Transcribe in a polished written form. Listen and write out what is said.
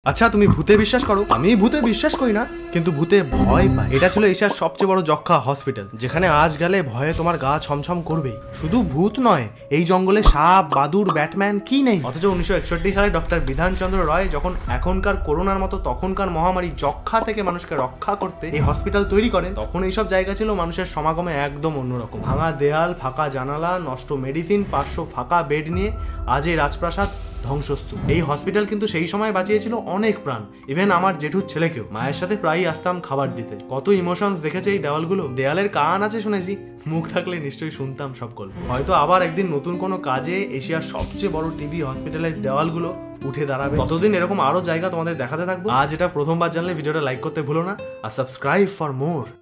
আচ্ছা তুমি ভূতে বিশ্বাস করো? আমি ভূতে বিশ্বাস করি না, কিন্তু ভূতে ভয় পাই। এটা ছিল এশিয়ার সবচেয়ে বড় যক্ষা হসপিটাল, যেখানে আজ গেলে ভয়ে তোমার গা ছমছম করবেই। শুধু ভূত নয়, এই জঙ্গলে সাপ, বাদুর, ব্যাটম্যান কি নেই। অথচ 1961 সালে ডক্টর বিধানচন্দ্র রায় যখন এখনকার করোনার মতো তখনকার মহামারী যক্ষা থেকে মানুষকে রক্ষা করতে এই হসপিটাল তৈরি করেন, তখন এইসব জায়গা ছিল মানুষের সমাগমে একদম অন্যরকম। ভাঙা দেয়াল, ফাঁকা জানালা, নষ্ট মেডিসিন, 500 ফাঁকা বেড নিয়ে আজ এই রাজপ্রাসাদ ধ্বংসস্তূপ। এই হসপিটাল কিন্তু সেই সময় বাঁচিয়েছিল অনেক প্রাণ, ইভেন আমার জেঠুর ছেলেকেও। মায়ের সাথে প্রায়ই আসতাম খাবার দিতে। কত ইমোশনস দেখেছে এই দেওয়ালগুলো। দেয়ালের কান আছে শুনেছি, মুখ থাকলে নিশ্চয়ই শুনতাম সব গল্প। হয়তো আবার একদিন নতুন কোনো কাজে এশিয়ার সবচেয়ে বড় টিভি হসপিটালের দেওয়ালগুলো উঠে দাঁড়াবে। ততদিন এরকম আরো জায়গা তোমাদের দেখাতে থাকবো। আজ এটা প্রথমবার জানলে ভিডিওটা লাইক করতে ভুলো না, আর সাবস্ক্রাইব ফর মোর।